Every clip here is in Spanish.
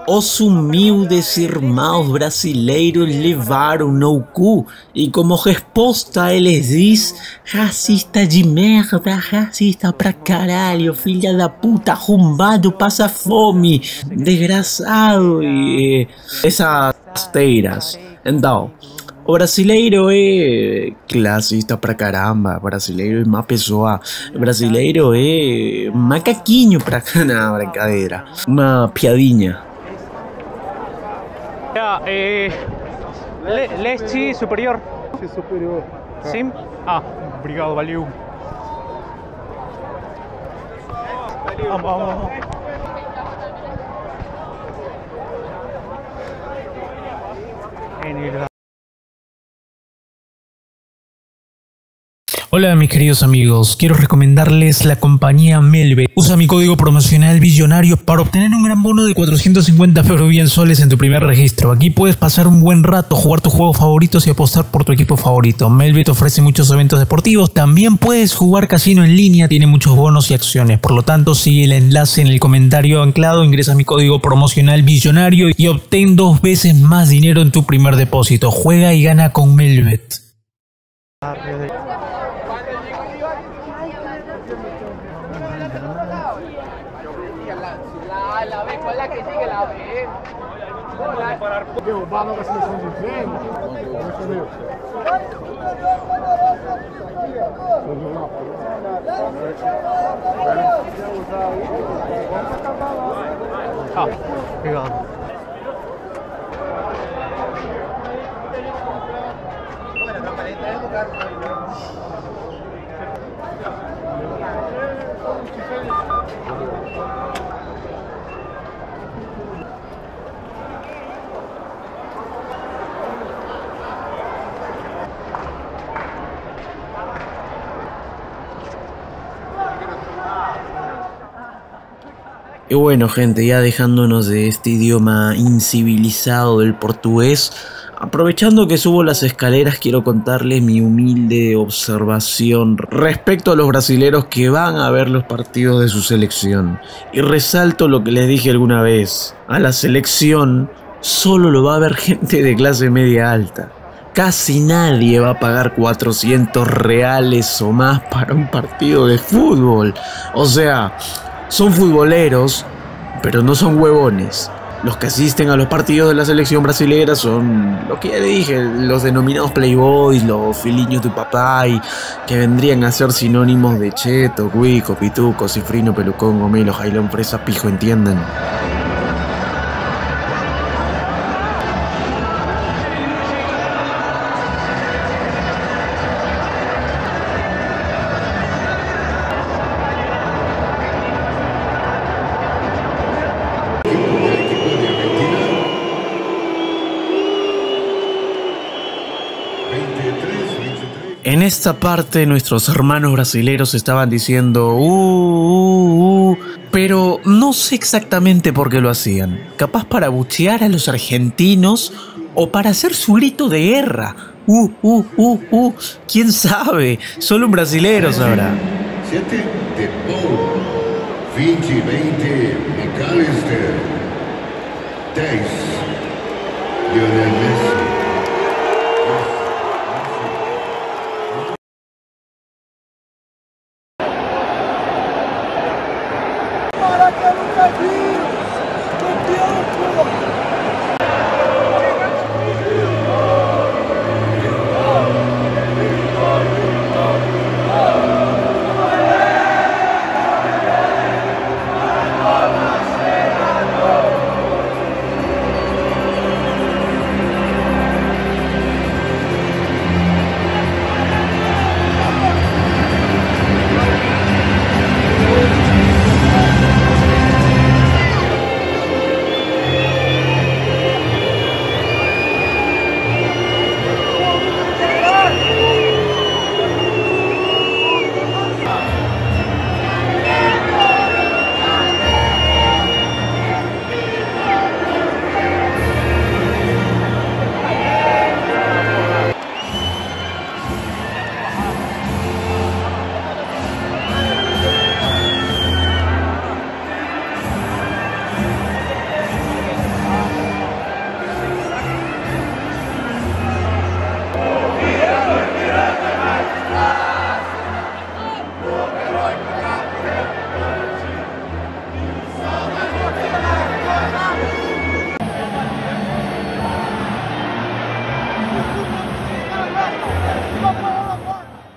Os humildes irmãos brasileiros levaram no cu e como resposta eles diz racista de merda, racista pra caralho, filha da puta, arrombado, passa fome, desgraçado e essas rasteiras. Então, o brasileiro é classista pra caramba, o brasileiro é má pessoa, o brasileiro é macaquinho pra caramba, brincadeira, uma piadinha. Leste superior. Leste superior. Sim? Ah, obrigado, valeu. Vamos. Hola mis queridos amigos, quiero recomendarles la compañía Melve. Usa mi código promocional Billonario para obtener un gran bono de 450 bien soles en tu primer registro. Aquí puedes pasar un buen rato, jugar tus juegos favoritos y apostar por tu equipo favorito. Melve te ofrece muchos eventos deportivos, también puedes jugar casino en línea, tiene muchos bonos y acciones. Por lo tanto, sigue el enlace en el comentario anclado, ingresa mi código promocional Billonario y obtén 2 veces más dinero en tu primer depósito. Juega y gana con Melvet. La B, ¿cuál es la que sigue? La B. Derrubado na seleção de inverno. Ah, obrigado. Y bueno gente, ya dejándonos de este idioma incivilizado del portugués, aprovechando que subo las escaleras quiero contarles mi humilde observación respecto a los brasileros que van a ver los partidos de su selección. Y resalto lo que les dije alguna vez, a la selección solo lo va a ver gente de clase media alta. Casi nadie va a pagar 400 reales o más para un partido de fútbol. O sea, son futboleros, pero no son huevones. Los que asisten a los partidos de la selección brasilera son lo que ya le dije, los denominados playboys, los filiños de papá, y que vendrían a ser sinónimos de cheto, cuico, pituco, cifrino, pelucón, gomelo, jailón, fresa, pijo, ¿entienden? En esta parte nuestros hermanos brasileros estaban diciendo pero no sé exactamente por qué lo hacían. Capaz para buchear a los argentinos o para hacer su grito de guerra. ¿Quién sabe? Solo un brasilero sabrá. 7 de Paul, 20 McAllister, 10 Lionel Messi.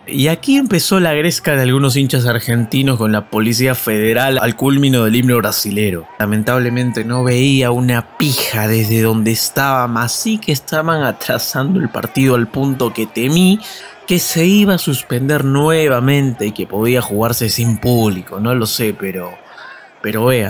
Y aquí empezó la gresca de algunos hinchas argentinos con la Policía Federal al culmino del himno brasilero. Lamentablemente no veía una pija desde donde estaba, así que estaban atrasando el partido al punto que temí que se iba a suspender nuevamente y que podía jugarse sin público. No lo sé, pero vean.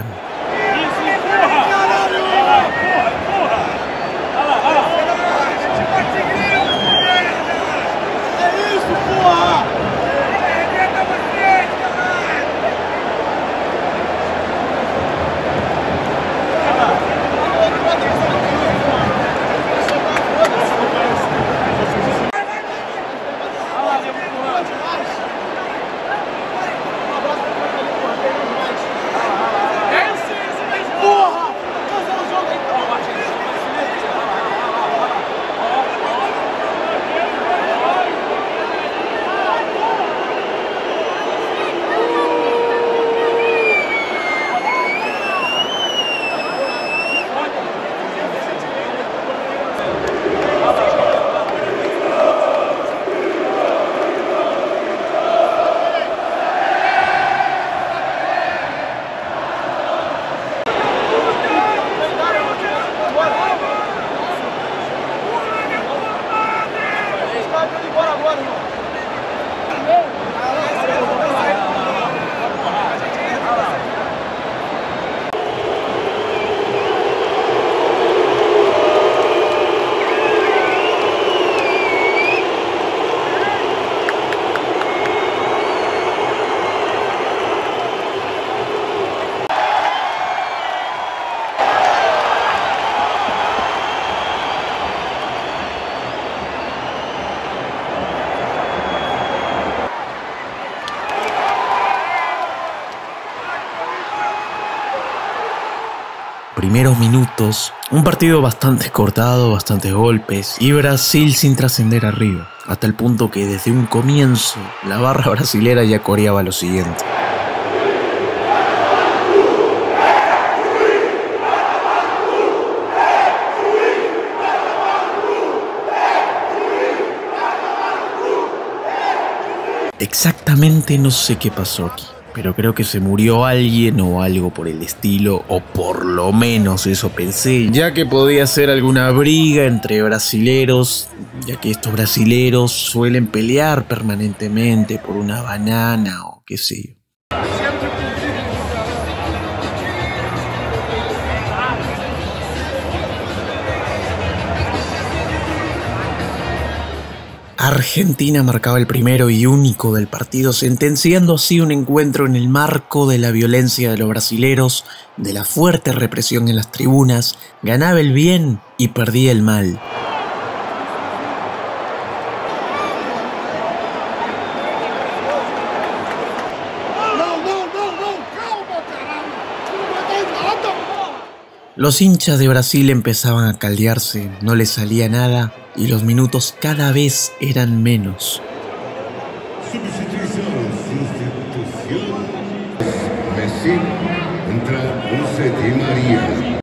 Primeros minutos, un partido bastante cortado, bastantes golpes y Brasil sin trascender arriba, hasta el punto que desde un comienzo la barra brasilera ya coreaba lo siguiente. Exactamente no sé qué pasó aquí, pero creo que se murió alguien o algo por el estilo, o por lo menos eso pensé, ya que podía ser alguna briga entre brasileros, ya que estos brasileros suelen pelear permanentemente por una banana o qué sé yo. Argentina marcaba el primero y único del partido, sentenciando así un encuentro en el marco de la violencia de los brasileros, de la fuerte represión en las tribunas. Ganaba el bien y perdía el mal. Los hinchas de Brasil empezaban a caldearse, no les salía nada y los minutos cada vez eran menos. Sustitución. Messi entra José Di María.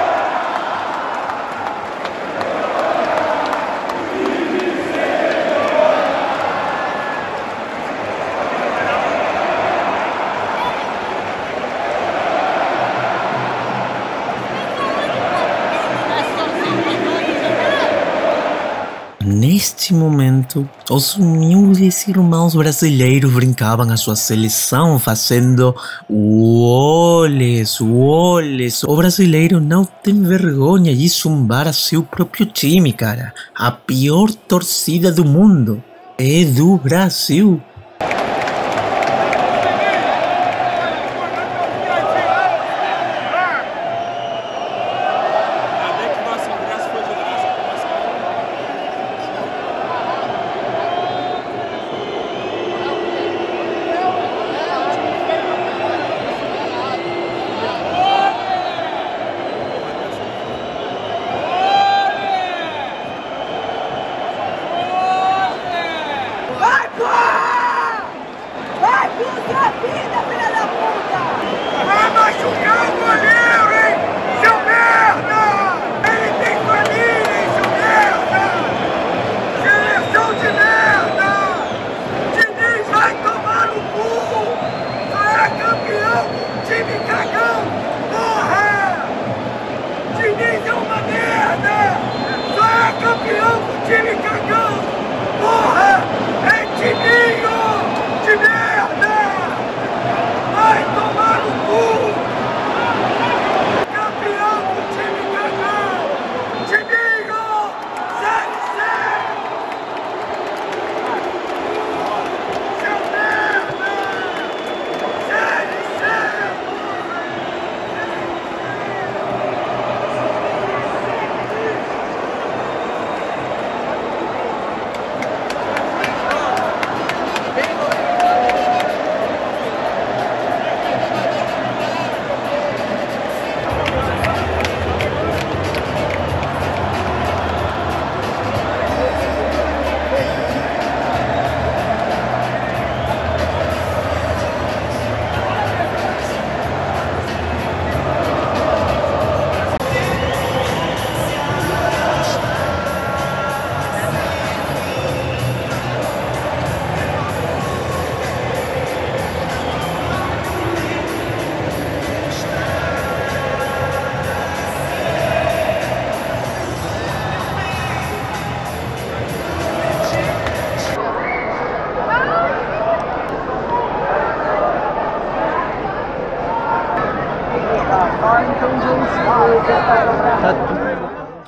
Neste momento, os humildes irmãos brasileiros brincavam a sua seleção fazendo goles. O brasileiro não tem vergonha de zumbar a seu próprio time, cara. A pior torcida do mundo é do Brasil. Vai, pô!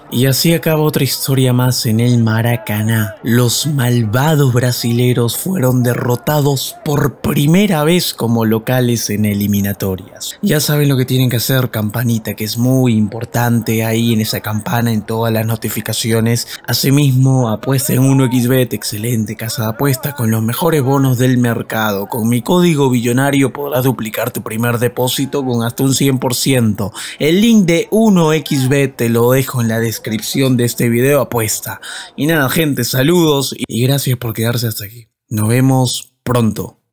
Y así acaba otra historia más en el Maracaná. Los malvados brasileros fueron derrotados por primera vez como locales en eliminatorias. Ya saben lo que tienen que hacer, campanita, que es muy importante ahí en esa campana, en todas las notificaciones. Asimismo, apuesta en 1xBet, excelente casa de apuestas con los mejores bonos del mercado. Con mi código billonario podrás duplicar tu primer depósito con hasta un 100%. El link de 1xBet te lo dejo en la descripción de este video, apuesta. Y nada gente, saludos y gracias por quedarse hasta aquí. Nos vemos pronto.